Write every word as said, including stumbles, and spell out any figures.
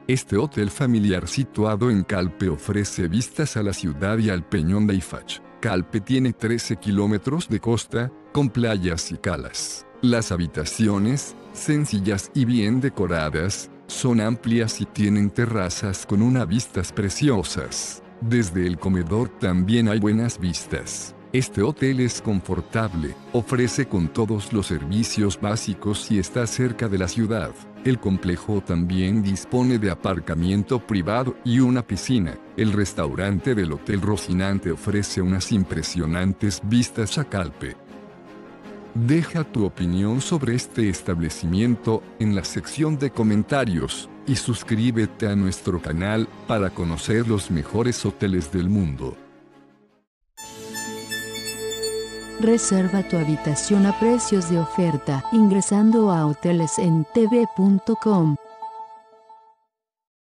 Este hotel familiar situado en Calpe ofrece vistas a la ciudad y al Peñón de Ifach. Calpe tiene trece kilómetros de costa, con playas y calas. Las habitaciones, sencillas y bien decoradas, son amplias y tienen terrazas con unas vistas preciosas. Desde el comedor también hay buenas vistas. Este hotel es confortable, ofrece con todos los servicios básicos y está cerca de la ciudad. El complejo también dispone de aparcamiento privado y una piscina. El restaurante del Hotel Rocinante ofrece unas impresionantes vistas a Calpe. Deja tu opinión sobre este establecimiento en la sección de comentarios y suscríbete a nuestro canal para conocer los mejores hoteles del mundo. Reserva tu habitación a precios de oferta ingresando a hoteles en t v punto com.